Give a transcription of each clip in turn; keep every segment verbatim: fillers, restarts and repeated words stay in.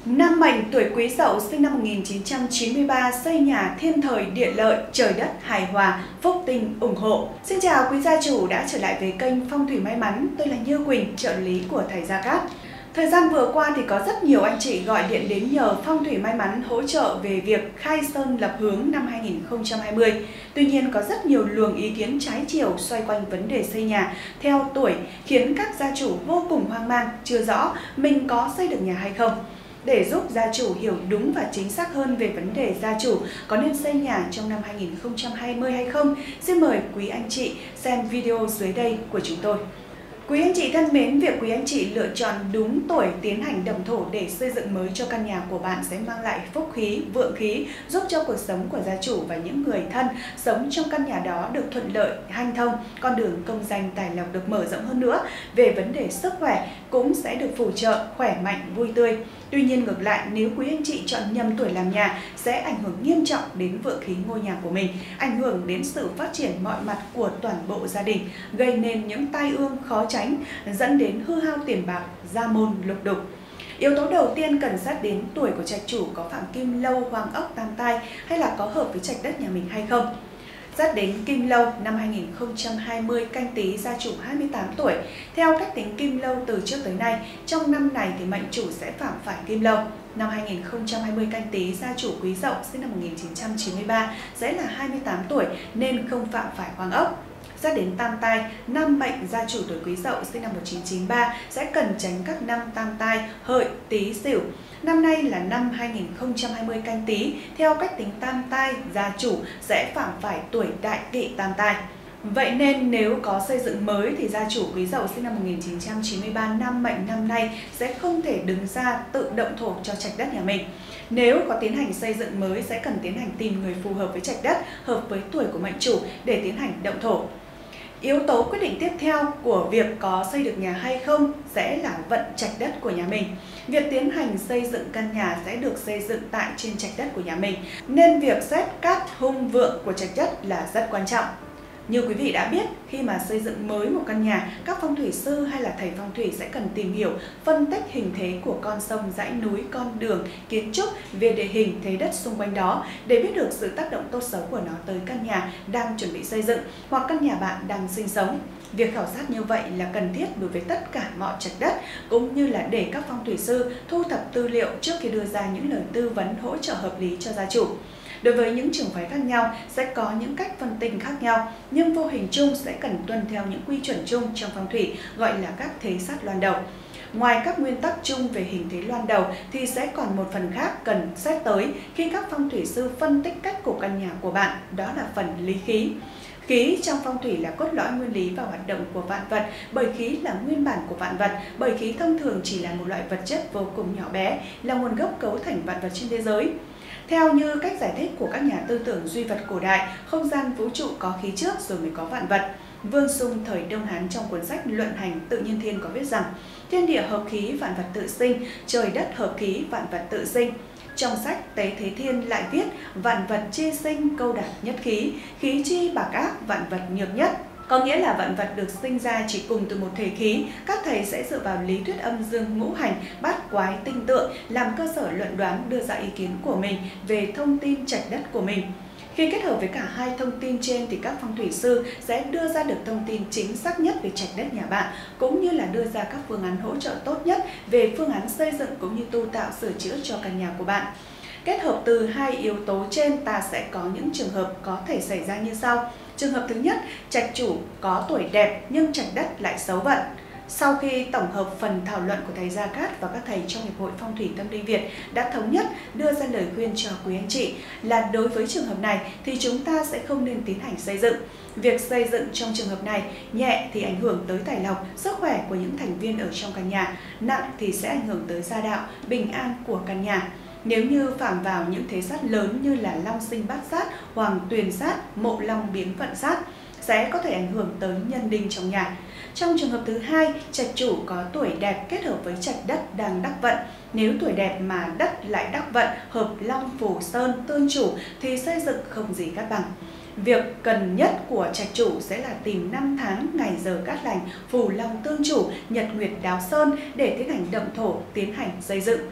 Nam mệnh tuổi Quý Dậu sinh năm một nghìn chín trăm chín mươi ba, xây nhà thiên thời địa lợi, trời đất hài hòa, phúc tinh ủng hộ. Xin chào quý gia chủ đã trở lại với kênh Phong thủy may mắn, tôi là Như Quỳnh, trợ lý của thầy Gia Cát. Thời gian vừa qua thì có rất nhiều anh chị gọi điện đến nhờ Phong thủy may mắn hỗ trợ về việc khai sơn lập hướng năm hai nghìn không trăm hai mươi. Tuy nhiên có rất nhiều luồng ý kiến trái chiều xoay quanh vấn đề xây nhà theo tuổi khiến các gia chủ vô cùng hoang mang, chưa rõ mình có xây được nhà hay không. Để giúp gia chủ hiểu đúng và chính xác hơn về vấn đề gia chủ có nên xây nhà trong năm hai nghìn không trăm hai mươi hay không, xin mời quý anh chị xem video dưới đây của chúng tôi. Quý anh chị thân mến, việc quý anh chị lựa chọn đúng tuổi tiến hành động thổ để xây dựng mới cho căn nhà của bạn sẽ mang lại phúc khí, vượng khí, giúp cho cuộc sống của gia chủ và những người thân sống trong căn nhà đó được thuận lợi, hanh thông, con đường công danh tài lộc được mở rộng hơn nữa. Về vấn đề sức khỏe cũng sẽ được phù trợ, khỏe mạnh, vui tươi. Tuy nhiên ngược lại, nếu quý anh chị chọn nhầm tuổi làm nhà sẽ ảnh hưởng nghiêm trọng đến vượng khí ngôi nhà của mình, ảnh hưởng đến sự phát triển mọi mặt của toàn bộ gia đình, gây nên những tai ương khó tránh, dẫn đến hư hao tiền bạc, gia môn lục đục. Yếu tố đầu tiên cần xét đến tuổi của trạch chủ có phạm kim lâu, hoàng ốc, tam tai hay là có hợp với trạch đất nhà mình hay không. Xét đến kim lâu năm hai nghìn không trăm hai mươi, Canh Tý, gia chủ hai mươi tám tuổi. Theo cách tính kim lâu từ trước tới nay, trong năm này thì mệnh chủ sẽ phạm phải kim lâu. Năm hai nghìn không trăm hai mươi Canh Tý, gia chủ Quý Dậu sinh năm một nghìn chín trăm chín mươi ba sẽ là hai mươi tám tuổi nên không phạm phải hoàng ốc. Xét đến tam tai, nam mệnh gia chủ tuổi Quý Dậu sinh năm một nghìn chín trăm chín mươi ba sẽ cần tránh các năm tam tai, hợi, tý, sửu. Năm nay là năm hai nghìn không trăm hai mươi Canh Tý, theo cách tính tam tai, gia chủ sẽ phạm phải tuổi đại kỵ tam tai. Vậy nên nếu có xây dựng mới thì gia chủ Quý Dậu sinh năm một nghìn chín trăm chín mươi ba nam mệnh năm nay sẽ không thể đứng ra tự động thổ cho trạch đất nhà mình. Nếu có tiến hành xây dựng mới sẽ cần tiến hành tìm người phù hợp với trạch đất, hợp với tuổi của mệnh chủ để tiến hành động thổ. Yếu tố quyết định tiếp theo của việc có xây được nhà hay không sẽ là vận trạch đất của nhà mình. Việc tiến hành xây dựng căn nhà sẽ được xây dựng tại trên trạch đất của nhà mình, nên việc xét cát hung vượng của trạch đất là rất quan trọng. Như quý vị đã biết, khi mà xây dựng mới một căn nhà, các phong thủy sư hay là thầy phong thủy sẽ cần tìm hiểu, phân tích hình thế của con sông, dãy núi, con đường, kiến trúc về địa hình, thế đất xung quanh đó để biết được sự tác động tốt xấu của nó tới căn nhà đang chuẩn bị xây dựng hoặc căn nhà bạn đang sinh sống. Việc khảo sát như vậy là cần thiết đối với tất cả mọi trạch đất, cũng như là để các phong thủy sư thu thập tư liệu trước khi đưa ra những lời tư vấn hỗ trợ hợp lý cho gia chủ. Đối với những trường phái khác nhau sẽ có những cách phân tích khác nhau, nhưng vô hình chung sẽ cần tuân theo những quy chuẩn chung trong phong thủy gọi là các thế sát loan đầu. Ngoài các nguyên tắc chung về hình thế loan đầu thì sẽ còn một phần khác cần xét tới khi các phong thủy sư phân tích cách của căn nhà của bạn, đó là phần lý khí. Khí trong phong thủy là cốt lõi nguyên lý và hoạt động của vạn vật, bởi khí là nguyên bản của vạn vật, bởi khí thông thường chỉ là một loại vật chất vô cùng nhỏ bé, là nguồn gốc cấu thành vạn vật trên thế giới. Theo như cách giải thích của các nhà tư tưởng duy vật cổ đại, không gian vũ trụ có khí trước rồi mới có vạn vật. Vương Sung thời Đông Hán trong cuốn sách Luận Hành Tự Nhiên Thiên có viết rằng thiên địa hợp khí vạn vật tự sinh, trời đất hợp khí vạn vật tự sinh. Trong sách Tế Thế Thiên lại viết vạn vật chi sinh câu đạt nhất khí, khí chi bạc ác vạn vật nhược nhất. Có nghĩa là vạn vật được sinh ra chỉ cùng từ một thể khí, các thầy sẽ dựa vào lý thuyết âm dương ngũ hành, bát quái tinh tượng làm cơ sở luận đoán đưa ra ý kiến của mình về thông tin trạch đất của mình. Khi kết hợp với cả hai thông tin trên thì các phong thủy sư sẽ đưa ra được thông tin chính xác nhất về trạch đất nhà bạn, cũng như là đưa ra các phương án hỗ trợ tốt nhất về phương án xây dựng cũng như tu tạo sửa chữa cho căn nhà của bạn. Kết hợp từ hai yếu tố trên, ta sẽ có những trường hợp có thể xảy ra như sau. Trường hợp thứ nhất, trạch chủ có tuổi đẹp nhưng trạch đất lại xấu vận. Sau khi tổng hợp phần thảo luận của thầy Gia Cát và các thầy trong Hiệp hội Phong thủy Tâm linh Việt đã thống nhất đưa ra lời khuyên cho quý anh chị là đối với trường hợp này thì chúng ta sẽ không nên tiến hành xây dựng. Việc xây dựng trong trường hợp này nhẹ thì ảnh hưởng tới tài lộc, sức khỏe của những thành viên ở trong căn nhà, nặng thì sẽ ảnh hưởng tới gia đạo, bình an của căn nhà. Nếu như phạm vào những thế sát lớn như là long sinh bát sát, hoàng tuyền sát, mộ long biến vận sát sẽ có thể ảnh hưởng tới nhân đinh trong nhà. Trong trường hợp thứ hai, trạch chủ có tuổi đẹp kết hợp với trạch đất đang đắc vận. Nếu tuổi đẹp mà đất lại đắc vận, hợp long phù sơn tương chủ thì xây dựng không gì cát bằng. Việc cần nhất của trạch chủ sẽ là tìm năm tháng, ngày giờ cát lành, phù long tương chủ, nhật nguyệt đáo sơn để tiến hành động thổ, tiến hành xây dựng.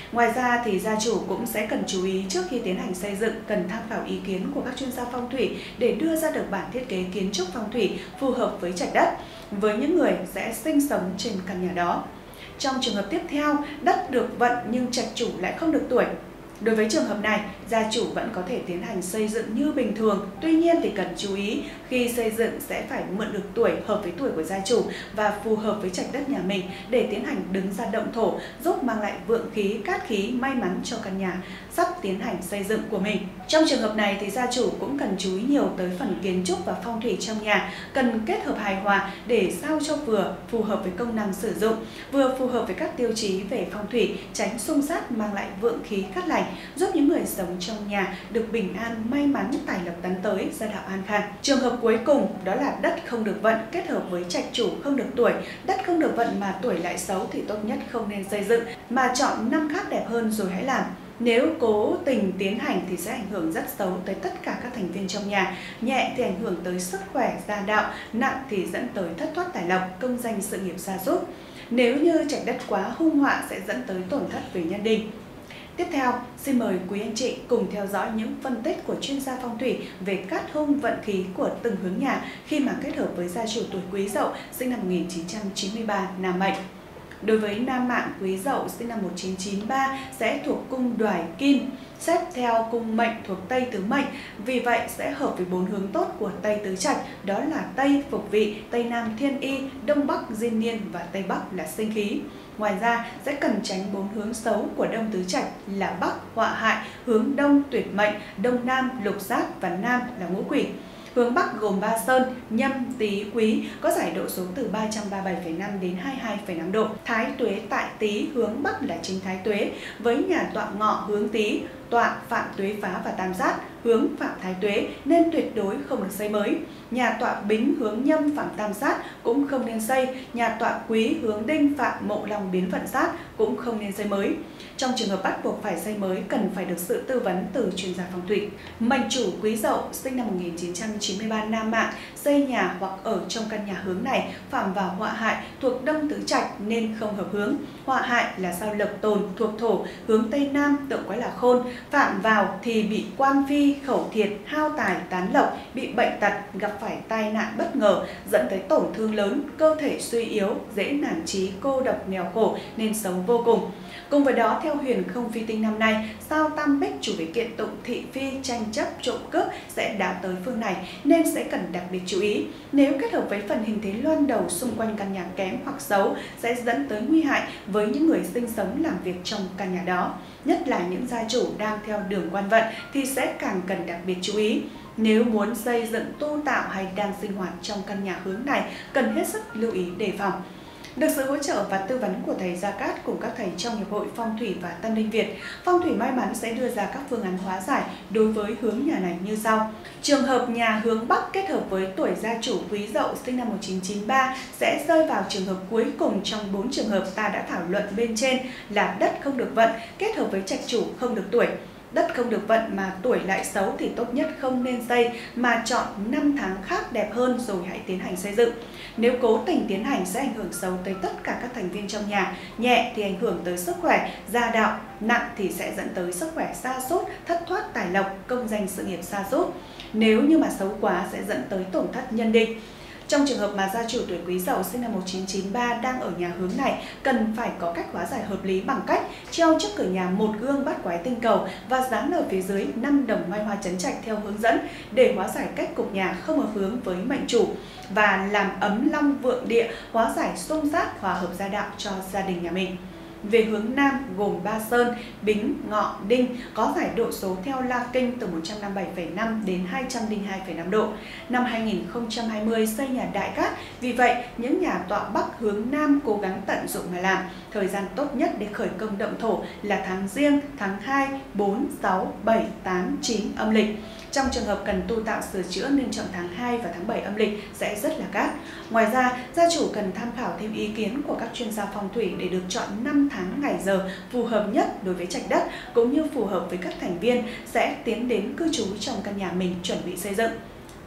Ngoài ra thì gia chủ cũng sẽ cần chú ý trước khi tiến hành xây dựng, cần tham khảo ý kiến của các chuyên gia phong thủy để đưa ra được bản thiết kế kiến trúc phong thủy phù hợp với trạch đất, với những người sẽ sinh sống trên căn nhà đó. Trong trường hợp tiếp theo, đất được vận nhưng trạch chủ lại không được tuổi. Đối với trường hợp này, gia chủ vẫn có thể tiến hành xây dựng như bình thường, tuy nhiên thì cần chú ý khi xây dựng sẽ phải mượn được tuổi hợp với tuổi của gia chủ và phù hợp với trạch đất nhà mình để tiến hành đứng ra động thổ, giúp mang lại vượng khí, cát khí, may mắn cho căn nhà sắp tiến hành xây dựng của mình. Trong trường hợp này thì gia chủ cũng cần chú ý nhiều tới phần kiến trúc và phong thủy trong nhà, cần kết hợp hài hòa để sao cho vừa phù hợp với công năng sử dụng, vừa phù hợp với các tiêu chí về phong thủy, tránh xung sát, mang lại vượng khí cát lành, giúp những người sống trong nhà được bình an, may mắn, tài lộc tấn tới, gia đạo an khang. Trường hợp cuối cùng đó là đất không được vận kết hợp với trạch chủ không được tuổi. Đất không được vận mà tuổi lại xấu thì tốt nhất không nên xây dựng, mà chọn năm khác đẹp hơn rồi hãy làm. Nếu cố tình tiến hành thì sẽ ảnh hưởng rất xấu tới tất cả các thành viên trong nhà. Nhẹ thì ảnh hưởng tới sức khỏe, gia đạo, nặng thì dẫn tới thất thoát tài lộc, công danh sự nghiệp sa sút. Nếu như trạch đất quá hung họa sẽ dẫn tới tổn thất về nhân đình. Tiếp theo, xin mời quý anh chị cùng theo dõi những phân tích của chuyên gia phong thủy về cát hung vận khí của từng hướng nhà khi mà kết hợp với gia chủ tuổi Quý Dậu sinh năm một nghìn chín trăm chín mươi ba nam mệnh. Đối với nam mạng Quý Dậu sinh năm một nghìn chín trăm chín mươi ba sẽ thuộc cung Đoài Kim, xét theo cung mệnh thuộc Tây Tứ Mệnh, vì vậy sẽ hợp với bốn hướng tốt của Tây Tứ Trạch, đó là Tây Phục Vị, Tây Nam Thiên Y, Đông Bắc Diên Niên và Tây Bắc là sinh khí. Ngoài ra sẽ cần tránh bốn hướng xấu của Đông Tứ Trạch là Bắc họa hại, hướng Đông tuyệt mệnh, Đông Nam lục sát và Nam là ngũ quỷ. Hướng Bắc gồm Ba Sơn, Nhâm, Tý, Quý có giải độ số từ ba trăm ba mươi bảy phẩy năm đến hai mươi hai phẩy năm độ. Thái tuế tại Tý hướng Bắc là chính Thái tuế, với nhà tọa Ngọ hướng Tý, tọa Phạm tuế phá và tam sát hướng Phạm Thái tuế nên tuyệt đối không được xây mới. Nhà tọa Bính hướng Nhâm Phạm tam sát cũng không nên xây. Nhà tọa Quý hướng Đinh Phạm Mộ Long biến vận sát cũng không nên xây mới. Trong trường hợp bắt buộc phải xây mới, cần phải được sự tư vấn từ chuyên gia phong thủy. Mệnh chủ Quý Dậu sinh năm một nghìn chín trăm chín mươi ba nam mạng xây nhà hoặc ở trong căn nhà hướng này phạm vào họa hại thuộc Đông Tứ Trạch nên không hợp hướng. Họa hại là sao Lộc Tồn thuộc thổ, hướng Tây Nam tượng quái là Khôn, phạm vào thì bị quan phi, khẩu thiệt, hao tài, tán lộc, bị bệnh tật, gặp phải tai nạn bất ngờ dẫn tới tổn thương lớn, cơ thể suy yếu, dễ nản chí, cô độc, nghèo khổ nên xấu vô cùng. Cùng với đó, theo huyền không phi tinh năm nay, sao Tam Bích chủ về kiện tụng, thị phi, tranh chấp, trộm cướp sẽ đáo tới phương này nên sẽ cần đặc biệt chú ý. Nếu kết hợp với phần hình thế loan đầu xung quanh căn nhà kém hoặc xấu sẽ dẫn tới nguy hại với những người sinh sống làm việc trong căn nhà đó. Nhất là những gia chủ đang theo đường quan vận thì sẽ càng cần đặc biệt chú ý. Nếu muốn xây dựng, tu tạo hay đang sinh hoạt trong căn nhà hướng này, cần hết sức lưu ý đề phòng. Được sự hỗ trợ và tư vấn của thầy Gia Cát cùng các thầy trong Hiệp hội Phong thủy và Tâm linh Việt, Phong thủy may mắn sẽ đưa ra các phương án hóa giải đối với hướng nhà này như sau. Trường hợp nhà hướng Bắc kết hợp với tuổi gia chủ Quý Dậu sinh năm một nghìn chín trăm chín mươi ba sẽ rơi vào trường hợp cuối cùng trong bốn trường hợp ta đã thảo luận bên trên là đất không được vận kết hợp với trạch chủ không được tuổi. Đất không được vận mà tuổi lại xấu thì tốt nhất không nên xây mà chọn năm tháng khác đẹp hơn rồi hãy tiến hành xây dựng. Nếu cố tình tiến hành sẽ ảnh hưởng xấu tới tất cả các thành viên trong nhà, nhẹ thì ảnh hưởng tới sức khỏe, gia đạo, nặng thì sẽ dẫn tới sức khỏe sa sút, thất thoát tài lộc, công danh sự nghiệp sa sút. Nếu như mà xấu quá sẽ dẫn tới tổn thất nhân định. Trong trường hợp mà gia chủ tuổi Quý Dậu sinh năm một nghìn chín trăm chín mươi ba đang ở nhà hướng này, cần phải có cách hóa giải hợp lý bằng cách treo trước cửa nhà một gương bát quái tinh cầu và dán ở phía dưới năm đồng mai hoa chấn trạch theo hướng dẫn để hóa giải cách cục nhà không hợp hướng với mệnh chủ và làm ấm long vượng địa, hóa giải xung sát, hòa hợp gia đạo cho gia đình nhà mình. Về hướng Nam gồm Ba Sơn, Bính, Ngọ, Đinh có giải độ số theo La Kinh từ một trăm năm mươi bảy phẩy năm đến hai trăm lẻ hai phẩy năm độ. Năm hai nghìn không trăm hai mươi xây nhà Đại Cát, vì vậy những nhà tọa Bắc hướng Nam cố gắng tận dụng mà làm. Thời gian tốt nhất để khởi công động thổ là tháng Giêng, tháng hai, bốn, sáu, bảy, tám, chín âm lịch. Trong trường hợp cần tu tạo sửa chữa nên chọn tháng hai và tháng bảy âm lịch sẽ rất là cát. Ngoài ra, gia chủ cần tham khảo thêm ý kiến của các chuyên gia phong thủy để được chọn năm tháng ngày giờ phù hợp nhất đối với trạch đất cũng như phù hợp với các thành viên sẽ tiến đến cư trú trong căn nhà mình chuẩn bị xây dựng.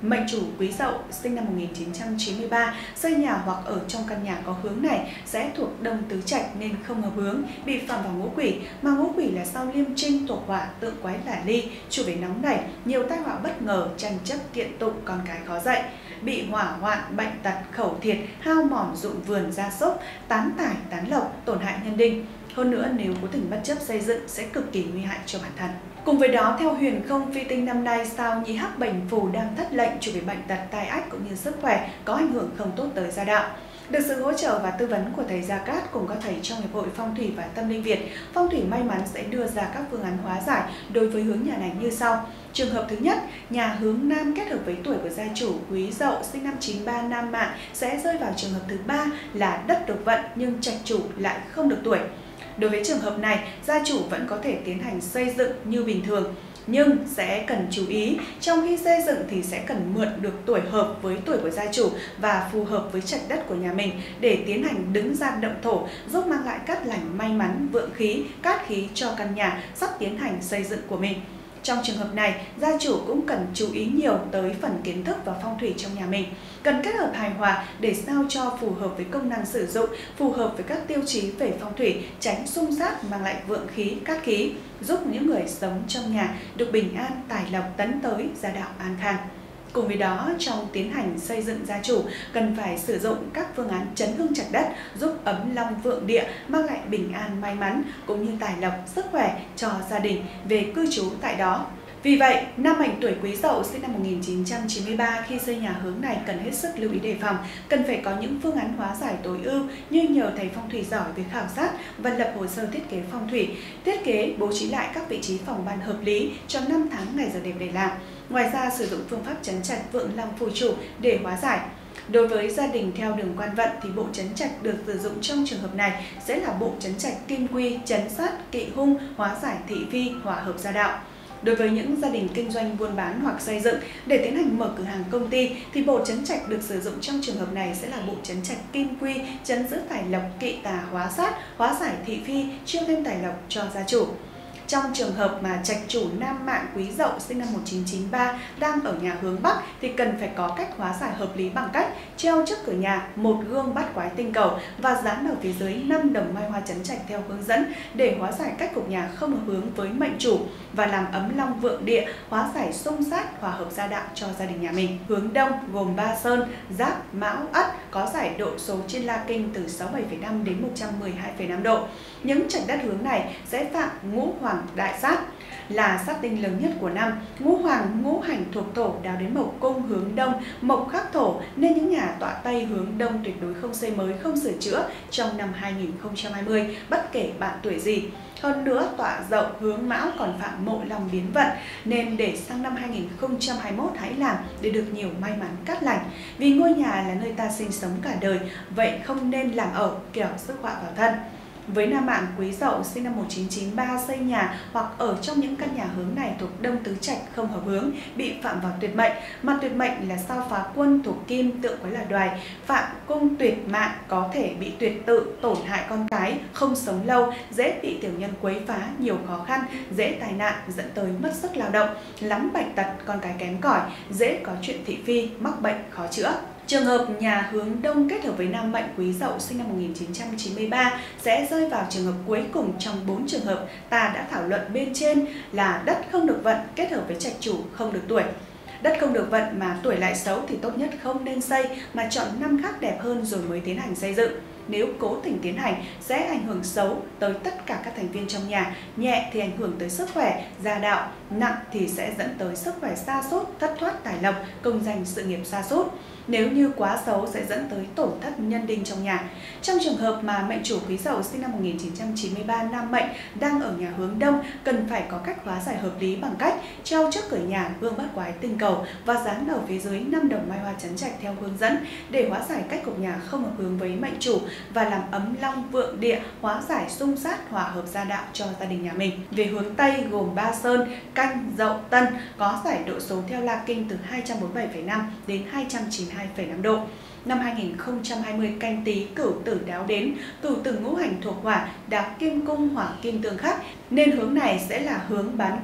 Mệnh chủ Quý Dậu sinh năm một nghìn chín trăm chín mươi ba, xây nhà hoặc ở trong căn nhà có hướng này sẽ thuộc Đông Tứ Trạch nên không hợp hướng, bị phạm vào ngũ quỷ, mà ngũ quỷ là sao Liêm Trinh thuộc hỏa, tượng quái là ly, chủ về nóng nảy, nhiều tai họa bất ngờ, tranh chấp kiện tụng, con cái khó dạy, bị hỏa hoạn, bệnh tật, khẩu thiệt, hao mòn ruộng vườn gia súc, tán tài, tán lộc, tổn hại nhân đinh. Hơn nữa, nếu cố tình bất chấp xây dựng sẽ cực kỳ nguy hại cho bản thân. Cùng với đó, theo huyền không vi tinh năm nay, sao Nhị Hắc Bành Phù đang thất lệnh chủ về bệnh tật, tai ách cũng như sức khỏe có ảnh hưởng không tốt tới gia đạo. Được sự hỗ trợ và tư vấn của thầy Gia Cát cùng các thầy trong Hiệp hội Phong thủy và Tâm linh Việt, Phong thủy may mắn sẽ đưa ra các phương án hóa giải đối với hướng nhà này như sau. Trường hợp thứ nhất, nhà hướng nam kết hợp với tuổi của gia chủ Quý Dậu sinh năm chín ba nam mạng sẽ rơi vào trường hợp thứ ba là đất được vận nhưng trạch chủ lại không được tuổi. Đối với trường hợp này, gia chủ vẫn có thể tiến hành xây dựng như bình thường, nhưng sẽ cần chú ý, trong khi xây dựng thì sẽ cần mượn được tuổi hợp với tuổi của gia chủ và phù hợp với trạch đất của nhà mình để tiến hành đứng ra động thổ, giúp mang lại cát lành may mắn, vượng khí, cát khí cho căn nhà sắp tiến hành xây dựng của mình. Trong trường hợp này, gia chủ cũng cần chú ý nhiều tới phần kiến thức và phong thủy trong nhà mình. Cần kết hợp hài hòa để sao cho phù hợp với công năng sử dụng, phù hợp với các tiêu chí về phong thủy, tránh xung sát mang lại vượng khí, cát khí, giúp những người sống trong nhà được bình an, tài lộc tấn tới, gia đạo an khang. Cùng với đó, trong tiến hành xây dựng gia chủ, cần phải sử dụng các phương án chấn hương trạch đất, giúp ấm long vượng địa, mang lại bình an may mắn, cũng như tài lộc, sức khỏe cho gia đình về cư trú tại đó. Vì vậy, nam mệnh tuổi Quý Dậu sinh năm một nghìn chín trăm chín mươi ba khi xây nhà hướng này cần hết sức lưu ý đề phòng, cần phải có những phương án hóa giải tối ưu như nhờ thầy phong thủy giỏi về khảo sát và lập hồ sơ thiết kế phong thủy, thiết kế bố trí lại các vị trí phòng ban hợp lý cho năm tháng ngày giờ đẹp để làm. Ngoài ra, sử dụng phương pháp trấn trạch vượng long phù chủ để hóa giải. Đối với gia đình theo đường quan vận thì bộ trấn trạch được sử dụng trong trường hợp này sẽ là bộ trấn trạch kim quy, trấn sát, kỵ hung, hóa giải thị phi, hòa hợp gia đạo. Đối với những gia đình kinh doanh buôn bán hoặc xây dựng để tiến hành mở cửa hàng công ty thì bộ trấn trạch được sử dụng trong trường hợp này sẽ là bộ trấn trạch kim quy, trấn giữ tài lộc, kỵ tà, hóa sát, hóa giải thị phi, chiêu thêm tài lộc cho gia chủ. Trong trường hợp mà trạch chủ nam mạng Quý Dậu sinh năm một nghìn chín trăm chín mươi ba đang ở nhà hướng Bắc thì cần phải có cách hóa giải hợp lý bằng cách treo trước cửa nhà một gương bát quái tinh cầu và dán ở phía dưới năm đồng mai hoa trấn trạch theo hướng dẫn để hóa giải cách cục nhà không hợp hướng với mệnh chủ và làm ấm long vượng địa, hóa giải xung sát, hòa hợp gia đạo cho gia đình nhà mình. Hướng Đông gồm Ba Sơn, Giáp, Mão, Ất có giải độ số trên La Kinh từ sáu mươi bảy phẩy năm đến một trăm mười hai phẩy năm độ. Những trạch đất hướng này sẽ phạm ngũ hoàng đại sát, là sát tinh lớn nhất của năm. Ngũ hoàng ngũ hành thuộc thổ, đào đến mộc cung hướng đông, mộc khắc thổ, nên những nhà tọa tây hướng đông tuyệt đối không xây mới, không sửa chữa trong năm hai nghìn không trăm hai mươi, bất kể bạn tuổi gì. Hơn nữa, tọa Dậu hướng Mão còn phạm mộ long biến vận, nên để sang năm hai nghìn không trăm hai mươi mốt hãy làm để được nhiều may mắn cát lành. Vì ngôi nhà là nơi ta sinh sống cả đời, vậy không nên làm ở kẻo rước họa vào thân. Với nam mạng Quý Dậu sinh năm một nghìn chín trăm chín mươi ba xây nhà hoặc ở trong những căn nhà hướng này thuộc Đông Tứ Trạch không hợp hướng, bị phạm vào tuyệt mệnh, mà tuyệt mệnh là sao phá quân thuộc kim, tượng quái là đoài, phạm cung tuyệt mạng, có thể bị tuyệt tự, tổn hại con cái, không sống lâu, dễ bị tiểu nhân quấy phá, nhiều khó khăn, dễ tai nạn dẫn tới mất sức lao động, lắm bệnh tật, con cái kém cỏi, dễ có chuyện thị phi, mắc bệnh khó chữa. Trường hợp nhà hướng Đông kết hợp với nam mệnh Quý Dậu sinh năm một nghìn chín trăm chín mươi ba sẽ rơi vào trường hợp cuối cùng trong bốn trường hợp ta đã thảo luận bên trên là đất không được vận kết hợp với trạch chủ không được tuổi. Đất không được vận mà tuổi lại xấu thì tốt nhất không nên xây mà chọn năm khác đẹp hơn rồi mới tiến hành xây dựng. Nếu cố tình tiến hành sẽ ảnh hưởng xấu tới tất cả các thành viên trong nhà, nhẹ thì ảnh hưởng tới sức khỏe, gia đạo, nặng thì sẽ dẫn tới sức khỏe sa sút, thất thoát tài lộc, công danh sự nghiệp sa sút. Nếu như quá xấu sẽ dẫn tới tổn thất nhân đinh trong nhà. Trong trường hợp mà mệnh chủ Quý Dậu sinh năm một nghìn chín trăm chín mươi ba nam mệnh đang ở nhà hướng Đông, cần phải có cách hóa giải hợp lý bằng cách treo trước cửa nhà gương bát quái tinh cầu và dán ở phía dưới năm đồng mai hoa trấn trạch theo hướng dẫn để hóa giải cách cục nhà không hợp hướng với mệnh chủ và làm ấm long vượng địa, hóa giải xung sát, hòa hợp gia đạo cho gia đình nhà mình. Về hướng Tây gồm Ba Sơn, Canh, Dậu, Tân có giải độ số theo La Kinh từ hai trăm bốn mươi bảy phẩy năm đến hai trăm chín mươi hai phẩy năm độ. Năm hai nghìn không trăm hai mươi Canh Tý Cửu Tử đáo đến, Cửu Tử ngũ hành thuộc hỏa, đáo kim cung hỏa kim tương khắc, nên hướng này sẽ là hướng bán cát,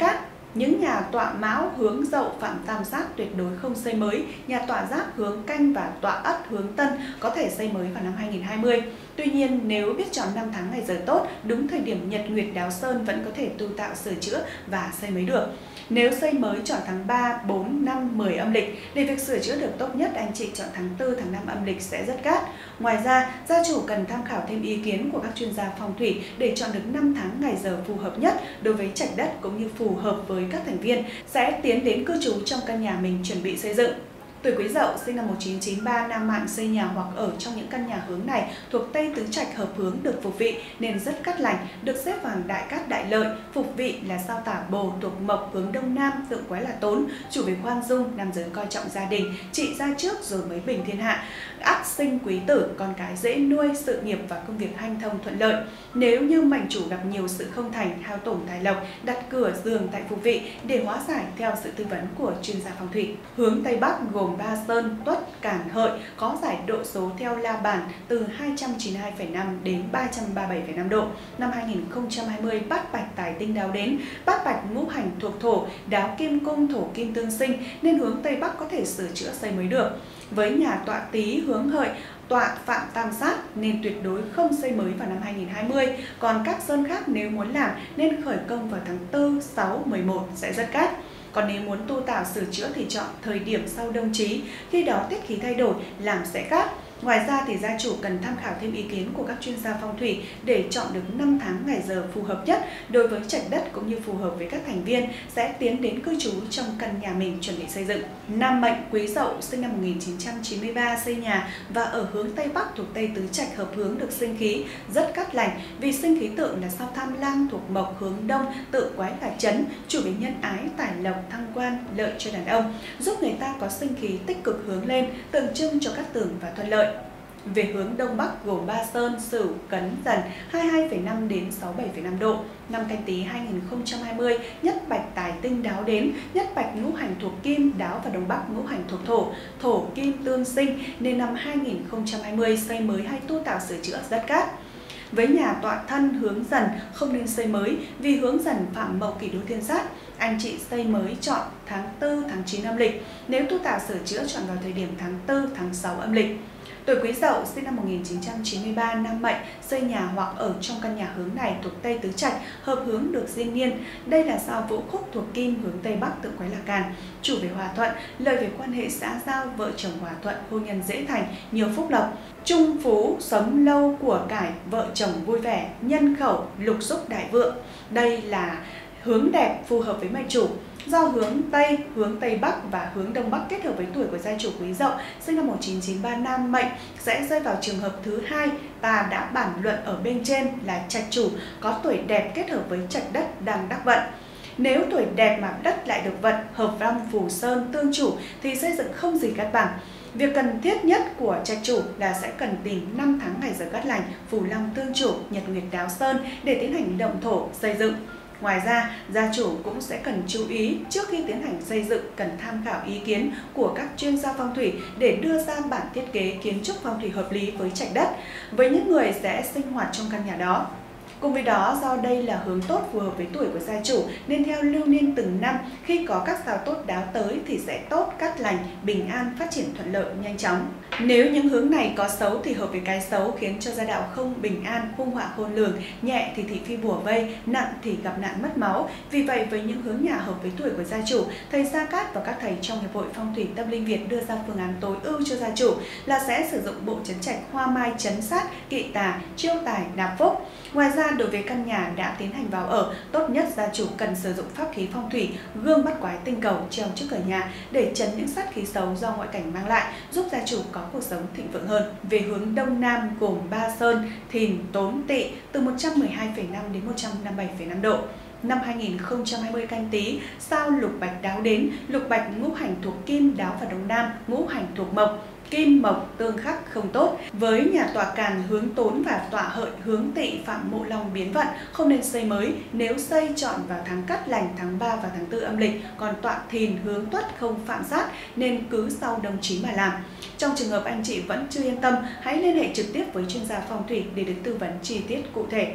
Những nhà tọa Mão hướng Dậu phạm tam sát tuyệt đối không xây mới. Nhà tọa Giáp hướng Canh và tọa Ất hướng Tân có thể xây mới vào năm hai nghìn không trăm hai mươi. Tuy nhiên, nếu biết chọn năm tháng ngày giờ tốt, đúng thời điểm nhật nguyệt đáo sơn vẫn có thể tu tạo sửa chữa và xây mới được. Nếu xây mới chọn tháng ba, bốn, năm, mười âm lịch, để việc sửa chữa được tốt nhất, anh chị chọn tháng tư, tháng năm âm lịch sẽ rất cát. Ngoài ra, gia chủ cần tham khảo thêm ý kiến của các chuyên gia phong thủy để chọn được năm tháng ngày giờ phù hợp nhất đối với trạch đất cũng như phù hợp với các thành viên sẽ tiến đến cư trú trong căn nhà mình chuẩn bị xây dựng. Tuổi Quý Dậu sinh năm một nghìn chín trăm chín mươi ba, nam mạng xây nhà hoặc ở trong những căn nhà hướng này thuộc Tây Tứ Trạch hợp hướng được phục vị nên rất cát lành, được xếp vào đại cát đại lợi. Phục vị là sao Tả Bồ thuộc Mộc hướng Đông Nam, tượng quái là Tốn, chủ về khoan dung, nam giới coi trọng gia đình, trị gia trước rồi mới bình thiên hạ. Ắt sinh quý tử, con cái dễ nuôi, sự nghiệp và công việc hanh thông thuận lợi. Nếu như mệnh chủ gặp nhiều sự không thành, hao tổn tài lộc, đặt cửa giường tại phục vị để hóa giải theo sự tư vấn của chuyên gia phong thủy. Hướng Tây Bắc gồm Ba Sơn, Tuất, Càn, Hợi, có giải độ số theo la bàn từ hai trăm chín mươi hai phẩy năm đến ba trăm ba mươi bảy phẩy năm độ. Năm hai nghìn không trăm hai mươi, bát bạch tài tinh đáo đến, bát bạch ngũ hành thuộc thổ, đáo kim cung thổ kim tương sinh nên hướng Tây Bắc có thể sửa chữa xây mới được. Với nhà tọa Tý hướng Hợi, tọa phạm tam sát nên tuyệt đối không xây mới vào năm hai nghìn không trăm hai mươi. Còn các sơn khác nếu muốn làm nên khởi công vào tháng tư, sáu, mười một sẽ rất cát. Còn nếu muốn tu tạo sửa chữa thì chọn thời điểm sau đông chí, khi đó tiết khí thay đổi làm sẽ cát. Ngoài ra thì gia chủ cần tham khảo thêm ý kiến của các chuyên gia phong thủy để chọn được năm tháng ngày giờ phù hợp nhất đối với trạch đất cũng như phù hợp với các thành viên sẽ tiến đến cư trú trong căn nhà mình chuẩn bị xây dựng. Nam mệnh Quý Dậu sinh năm một nghìn chín trăm chín mươi ba xây nhà và ở hướng Tây Bắc thuộc Tây Tứ Trạch hợp hướng được sinh khí rất cát lành vì sinh khí tượng là sao Tham Lang thuộc Mộc hướng Đông, tự quái là Chấn, chủ về nhân ái, tài lộc, thăng quan, lợi cho đàn ông, giúp người ta có sinh khí tích cực hướng lên, tượng trưng cho cát tường và thuận lợi. Về hướng Đông Bắc gồm Ba Sơn, Sửu, Cấn, Dần hai mươi hai phẩy năm đến sáu mươi bảy phẩy năm độ. Năm Canh Tý hai nghìn không trăm hai mươi, nhất bạch tài tinh đáo đến, nhất bạch ngũ hành thuộc kim, đáo và Đông Bắc ngũ hành thuộc thổ, thổ kim tương sinh nên năm hai nghìn không trăm hai mươi xây mới hay tu tạo sửa chữa rất cát. Với nhà tọa Thân hướng Dần không nên xây mới vì hướng Dần phạm Mậu Kỷ Đối Thiên Sát. Anh chị xây mới chọn tháng tư, tháng chín âm lịch. Nếu tu tạo sửa chữa chọn vào thời điểm tháng tư, tháng sáu âm lịch. Tuổi Quý Dậu sinh năm một nghìn chín trăm chín mươi ba, nam mệnh xây nhà hoặc ở trong căn nhà hướng này thuộc Tây Tứ Trạch hợp hướng được diên niên. Đây là sao Vũ Khúc thuộc Kim hướng Tây Bắc, tượng quái là Càn, chủ về hòa thuận, lợi về quan hệ xã giao, vợ chồng hòa thuận, hôn nhân dễ thành, nhiều phúc lộc, trung phú, sống lâu, của cải, vợ chồng vui vẻ, nhân khẩu, lục xúc đại vượng. Đây là hướng đẹp phù hợp với mệnh chủ. Do hướng Tây, hướng Tây Bắc và hướng Đông Bắc kết hợp với tuổi của gia chủ Quý Dậu sinh năm một nghìn chín trăm chín mươi ba, nam mệnh sẽ rơi vào trường hợp thứ hai. Ta đã bản luận ở bên trên là trạch chủ có tuổi đẹp kết hợp với trạch đất đang đắc vận. Nếu tuổi đẹp mà đất lại được vận, hợp long phù sơn tương chủ thì xây dựng không gì cát bằng. Việc cần thiết nhất của trạch chủ là sẽ cần tìm năm tháng ngày giờ cát lành, phù long tương chủ, nhật nguyệt đáo sơn để tiến hành động thổ xây dựng. Ngoài ra, gia chủ cũng sẽ cần chú ý trước khi tiến hành xây dựng cần tham khảo ý kiến của các chuyên gia phong thủy để đưa ra bản thiết kế kiến trúc phong thủy hợp lý với trạch đất, với những người sẽ sinh hoạt trong căn nhà đó. Cùng với đó, do đây là hướng tốt phù hợp với tuổi của gia chủ nên theo lưu niên từng năm khi có các sao tốt đáo tới thì sẽ tốt, cát lành, bình an, phát triển thuận lợi, nhanh chóng. Nếu những hướng này có xấu thì hợp với cái xấu khiến cho gia đạo không bình an, hung họa khôn lường, nhẹ thì thị phi bủa vây, nặng thì gặp nạn mất máu. Vì vậy với những hướng nhà hợp với tuổi của gia chủ, thầy Gia Cát và các thầy trong Hiệp hội Phong thủy Tâm Linh Việt đưa ra phương án tối ưu cho gia chủ là sẽ sử dụng bộ trấn trạch hoa mai trấn sát, kỵ tà, chiêu tài, nạp phúc. Ngoài ra, đối với căn nhà đã tiến hành vào ở, tốt nhất gia chủ cần sử dụng pháp khí phong thủy, gương bắt quái tinh cầu treo trước cửa nhà để trấn những sát khí xấu do ngoại cảnh mang lại, giúp gia chủ có cuộc sống thịnh vượng hơn. Về hướng Đông Nam gồm Ba Sơn, Thìn, Tốn, Tỵ từ một trăm mười hai phẩy năm đến một trăm năm mươi bảy phẩy năm độ. Năm hai nghìn không trăm hai mươi Canh Tý, sao lục bạch đáo đến, lục bạch ngũ hành thuộc Kim, đáo vào Đông Nam, ngũ hành thuộc Mộc. Kim mộc tương khắc không tốt. Với nhà tọa Càn hướng Tốn và tọa Hợi hướng Tỵ phạm Mộ Long biến vận, không nên xây mới. Nếu xây chọn vào tháng Cát lành, tháng ba và tháng tư âm lịch. Còn tọa Thìn hướng Tuất không phạm sát nên cứ sau đông chí mà làm. Trong trường hợp anh chị vẫn chưa yên tâm, hãy liên hệ trực tiếp với chuyên gia phong thủy để được tư vấn chi tiết cụ thể.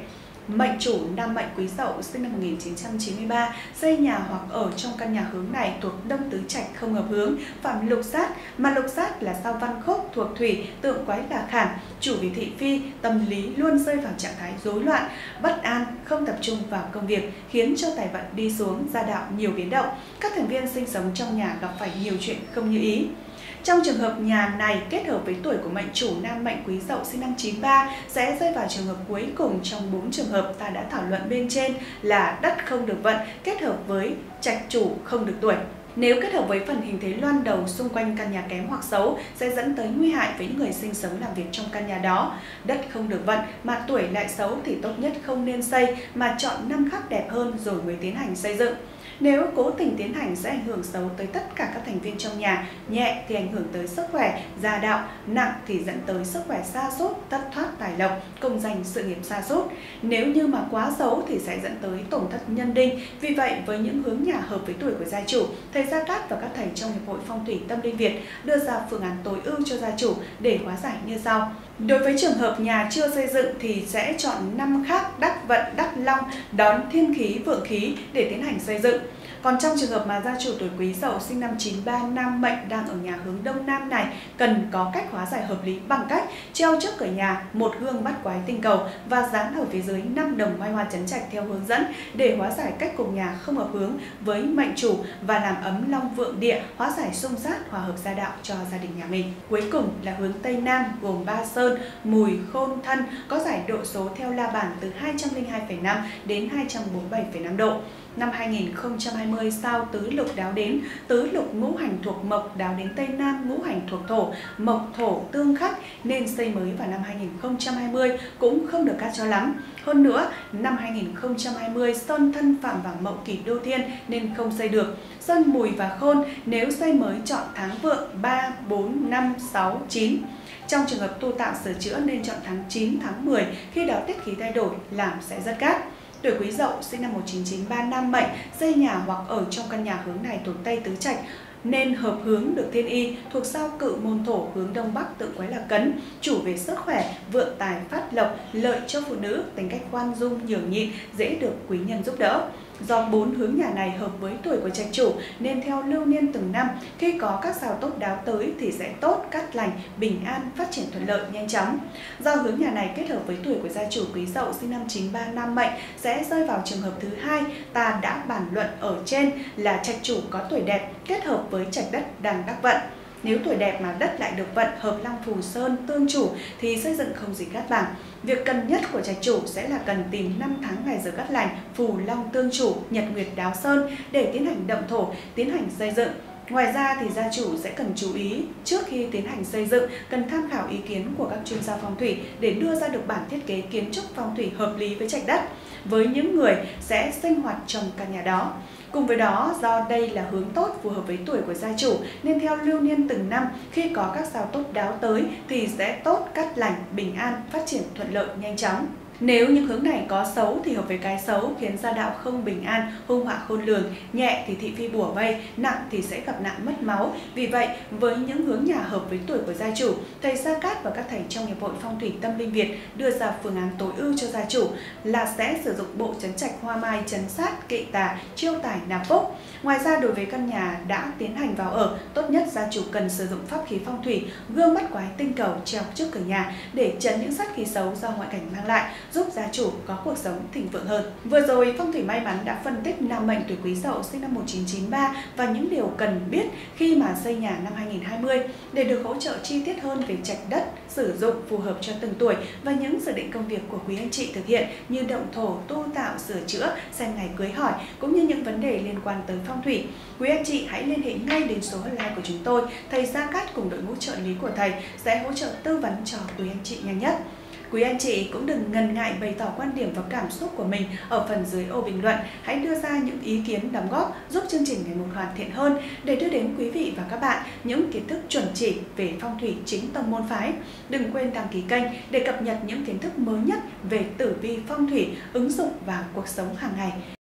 Mệnh chủ nam mệnh Quý Dậu sinh năm một nghìn chín trăm chín mươi ba, xây nhà hoặc ở trong căn nhà hướng này thuộc Đông Tứ Trạch không hợp hướng, phạm lục sát, mà lục sát là sao văn khúc thuộc thủy, tượng quái là khảm, chủ vì thị phi, tâm lý luôn rơi vào trạng thái rối loạn, bất an, không tập trung vào công việc, khiến cho tài vận đi xuống, gia đạo nhiều biến động. Các thành viên sinh sống trong nhà gặp phải nhiều chuyện không như ý. Trong trường hợp nhà này kết hợp với tuổi của mệnh chủ nam mệnh Quý Dậu sinh năm chín ba sẽ rơi vào trường hợp cuối cùng trong bốn trường hợp ta đã thảo luận bên trên là đất không được vận kết hợp với trạch chủ không được tuổi. Nếu kết hợp với phần hình thế loan đầu xung quanh căn nhà kém hoặc xấu sẽ dẫn tới nguy hại với những người sinh sống làm việc trong căn nhà đó. Đất không được vận mà tuổi lại xấu thì tốt nhất không nên xây mà chọn năm khắc đẹp hơn rồi mới tiến hành xây dựng. Nếu cố tình tiến hành sẽ ảnh hưởng xấu tới tất cả các thành viên trong nhà, nhẹ thì ảnh hưởng tới sức khỏe, gia đạo, nặng thì dẫn tới sức khỏe sa sút, thất thoát tài lộc, công danh sự nghiệp sa sút. Nếu như mà quá xấu thì sẽ dẫn tới tổn thất nhân đinh. Vì vậy, với những hướng nhà hợp với tuổi của gia chủ, thầy Gia Cát và các thầy trong Hiệp hội Phong thủy Tâm Linh Việt đưa ra phương án tối ưu cho gia chủ để hóa giải như sau. Đối với trường hợp nhà chưa xây dựng thì sẽ chọn năm khác đắc vận đắc long, đón thiên khí vượng khí để tiến hành xây dựng. Còn trong trường hợp mà gia chủ tuổi Quý Dậu sinh năm chín ba nam mệnh đang ở nhà hướng đông nam này cần có cách hóa giải hợp lý bằng cách treo trước cửa nhà một gương bát quái tinh cầu và dán ở phía dưới năm đồng mai hoa chấn trạch theo hướng dẫn để hóa giải cách cùng nhà không hợp hướng với mệnh chủ và làm ấm long vượng địa, hóa giải xung sát, hòa hợp gia đạo cho gia đình nhà mình. Cuối cùng là hướng tây nam gồm Ba Sơn, Mùi, Khôn, Thân có giải độ số theo la bàn từ hai trăm lẻ hai phẩy năm đến hai trăm bốn mươi bảy phẩy năm độ. Năm hai nghìn không trăm hai mươi sao tứ lục đáo đến, tứ lục ngũ hành thuộc mộc đáo đến tây nam, ngũ hành thuộc thổ, mộc thổ tương khắc nên xây mới vào năm hai nghìn không trăm hai mươi cũng không được cát cho lắm. Hơn nữa, năm hai nghìn không trăm hai mươi Sơn Thân phạm vào mậu kỷ đô thiên nên không xây được. Sơn Mùi và Khôn nếu xây mới chọn tháng vượng ba, bốn, năm, sáu, chín. Trong trường hợp tu tạo sửa chữa nên chọn tháng chín, tháng mười, khi đó tiết khí thay đổi làm sẽ rất cát. Tuổi Quý Dậu sinh năm một nghìn chín trăm chín mươi ba nam mệnh xây nhà hoặc ở trong căn nhà hướng này thuộc Tây Tứ Trạch nên hợp hướng được thiên y thuộc sao Cự môn thổ hướng đông bắc tượng quái là Cấn, chủ về sức khỏe, vượng tài phát lộc, lợi cho phụ nữ, tính cách khoan dung nhường nhịn, dễ được quý nhân giúp đỡ. Do bốn hướng nhà này hợp với tuổi của trạch chủ nên theo lưu niên từng năm khi có các sao tốt đáo tới thì sẽ tốt, cát lành, bình an, phát triển thuận lợi nhanh chóng. Do hướng nhà này kết hợp với tuổi của gia chủ Quý Dậu sinh năm chín ba nam mệnh sẽ rơi vào trường hợp thứ hai ta đã bàn luận ở trên là trạch chủ có tuổi đẹp kết hợp với trạch đất đang đắc vận. Nếu tuổi đẹp mà đất lại được vận hợp long phù sơn tương chủ thì xây dựng không gì cát bằng. Việc cần nhất của trạch chủ sẽ là cần tìm năm tháng ngày giờ cát lành, phù long tương chủ, nhật nguyệt đáo sơn để tiến hành động thổ, tiến hành xây dựng. Ngoài ra thì gia chủ sẽ cần chú ý trước khi tiến hành xây dựng cần tham khảo ý kiến của các chuyên gia phong thủy để đưa ra được bản thiết kế kiến trúc phong thủy hợp lý với trạch đất với những người sẽ sinh hoạt trong căn nhà đó. Cùng với đó, do đây là hướng tốt phù hợp với tuổi của gia chủ nên theo lưu niên từng năm khi có các sao tốt đáo tới thì sẽ tốt, cát lành, bình an, phát triển thuận lợi nhanh chóng. Nếu những hướng này có xấu thì hợp với cái xấu khiến gia đạo không bình an, hung họa khôn lường, nhẹ thì thị phi bủa vây, nặng thì sẽ gặp nạn mất máu. Vì vậy, với những hướng nhà hợp với tuổi của gia chủ, thầy Gia Cát và các thầy trong Hiệp hội Phong thủy Tâm Linh Việt đưa ra phương án tối ưu cho gia chủ là sẽ sử dụng bộ trấn trạch hoa mai trấn sát, kỵ tà, chiêu tài nạp phúc. Ngoài ra, đối với căn nhà đã tiến hành vào ở, tốt nhất gia chủ cần sử dụng pháp khí phong thủy, gương bát quái tinh cầu treo trước cửa nhà để trấn những sát khí xấu do ngoại cảnh mang lại, giúp gia chủ có cuộc sống thịnh vượng hơn. Vừa rồi, Phong thủy may mắn đã phân tích nam mệnh tuổi Quý Dậu sinh năm một nghìn chín trăm chín mươi ba và những điều cần biết khi mà xây nhà năm hai nghìn không trăm hai mươi để được hỗ trợ chi tiết hơn về trạch đất, sử dụng phù hợp cho từng tuổi và những dự định công việc của quý anh chị thực hiện như động thổ, tu tạo, sửa chữa, xem ngày cưới hỏi cũng như những vấn đề liên quan tới phong thủy. Quý anh chị hãy liên hệ ngay đến số hotline của chúng tôi. Thầy Gia Cát cùng đội ngũ trợ lý của thầy sẽ hỗ trợ tư vấn cho quý anh chị nhanh nhất. Quý anh chị cũng đừng ngần ngại bày tỏ quan điểm và cảm xúc của mình ở phần dưới ô bình luận. Hãy đưa ra những ý kiến đóng góp giúp chương trình ngày một hoàn thiện hơn để đưa đến quý vị và các bạn những kiến thức chuẩn chỉ về phong thủy chính tông môn phái. Đừng quên đăng ký kênh để cập nhật những kiến thức mới nhất về tử vi phong thủy ứng dụng vào cuộc sống hàng ngày.